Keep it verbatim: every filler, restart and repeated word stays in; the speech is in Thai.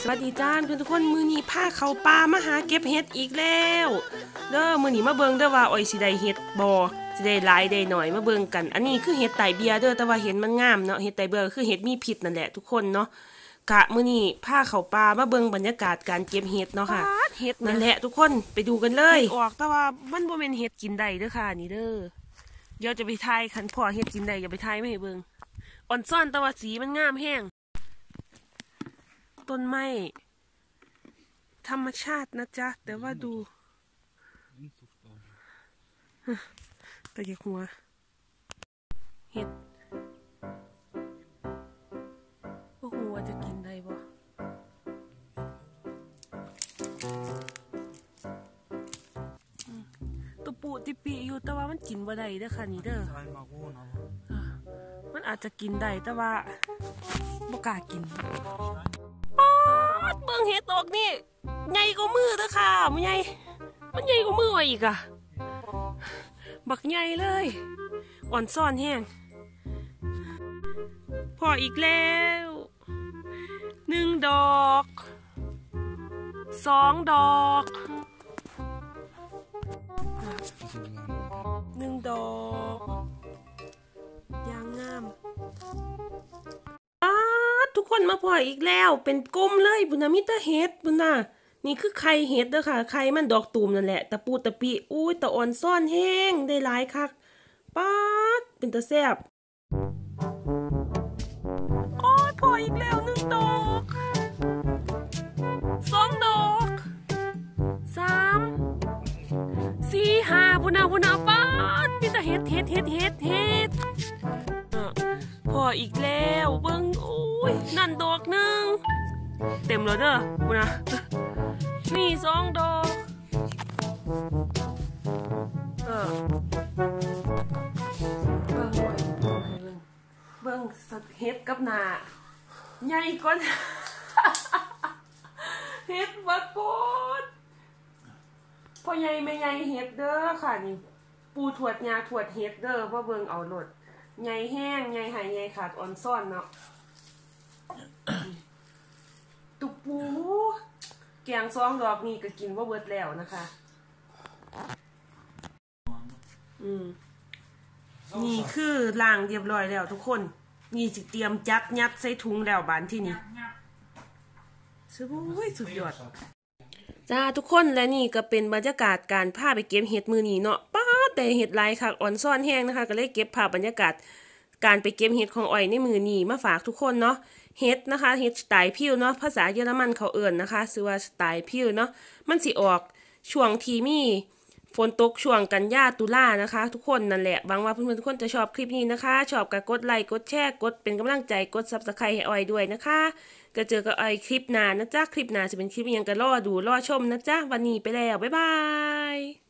สวัสดีจ้าเพื่อนทุกคนมือนี้พาเขาป่ามาหาเก็บเห็ดอีกแล้วเด้อมือนี้มาเบิ่งเด้อว่าอ้อยสิได้เห็ดบ่สิได้หลายได้หน่อยมาเบิ่งกันอันนี้คือเห็ดไตเบียเด้อแต่ว่าเห็ดมันงามเนาะเห็ดไตเบียคือเห็ดมีพิษนั่นแหละทุกคนเนาะกะมือนี้พาเขาป่ามาเบิ่งบรรยากาศการเก็บเห็ดเนาะค่ะเห็ดนั่นแหละทุกคนไปดูกันเลยออกแต่ว่ามันบ่แม่นเห็ดกินได้เด้อค่ะนี่เด้อเดี๋ยวจะไปทายคันพ่อเห็ดกินได้อย่าไปทายไม่ให้เบิ่งอ่อนซ่อนแต่ว่าสีมันงามแห้งต้นไม้ธรรมชาตินะจ๊ะแต่ว่าดูตะเกียกหัวเห็ดโอ้โหว่าจะกินได้บ่ตุปูติปีอยู่แต่ว่ามันกินบ่ได้เด้อค่ะนี่เด้อมันอาจจะกินได้แต่ว่าบ่กล้ากินป๊าดเบิ่งเห็ดออกนี่ใหญ่กว่ามือเด้อค่ะมันใหญ่มันใหญ่กว่ามืออีกอะบักใหญ่เลยอ่อนซ่อนแห้งพออีกแล้วหนึ่งดอกสองดอกหนึ่งดอกยางงามทุกคนมาพออีกแล้วเป็นกลมเลยบุญนามิตาเห็ดบุญนานี่คือไข่เห็ดเด้อค่ะไข่มันดอกตูมนั่นแหละตะปูตะปีอุ้ยตะอ่อนซ่อนแห้งได้หลายคักป๊าดเป็นตะแซ่บโอ้ยพออีกแล้วหนึ่งดอกสองดอกสามสี่ห้าบุญนาบุญนาป๊าดมีแต่เห็ดเห็ดเห็ดเห็ดเห็ดพออีกแล้วเบิ้งโอ้ยนั่นดอกหนึ่งเต็มแล้วเด้อบุญนานี่สองดอกเออเบิ้งไว้เบิ้งสัตว์เห็ดกับหนาใหญ่ก่อนเห็ดบักโกดพอใหญ่ไม่ใหญ่เห็ดเด้อค่ะนี่ปูถวดยาถวดเห็ดเด้อเพราะเบิ้งเอาหลดใหญ่แห้งใหญ่หายใหญ่ขาดอ่อนซ่อนเนาะตุปูแกงซองดอกนี่ก็กินว่าเบิดแล้วนะคะอืมนี่คือล้างเรียบร้อยแล้วทุกคนนี่สิเตรียมจัดยัดใส่ถุงแล้วบานที่นี่สุดสุดยอดจ้าทุกคนและนี่ก็เป็นบรรยากาศการพาไปเก็บเห็ดมือนี่เนาะป้าแต่เห็ดลายค่ะอ่อนซ่อนแห้งนะคะก็เลยเก็บภาพบรรยากาศการไปเก็บเห็ดของอ้อยในมือนี่มาฝากทุกคนเนาะเห็ดนะคะเห็ดสไตล์พิวเนาะภาษาเยอรมันเขาเอิ่นนะคะชื่อว่าสไตล์พิวเนาะมันสิออกช่วงที่มีฝนตกช่วงกันยาตุลานะคะทุกคนนั่นแหละหวังว่าเพื่อนๆทุกคนจะชอบคลิปนี้นะคะชอบก็กดไลค์กดแชร์กดเป็นกำลังใจกดซับสไครต์ให้อ้อยด้วยนะคะก็เจอกับอ้อยคลิปหน้านะจ๊ะคลิปหน้าจะเป็นคลิปยังก็รอดูรอชมนะจ๊ะวันนี้ไปแล้วบ๊ายบาย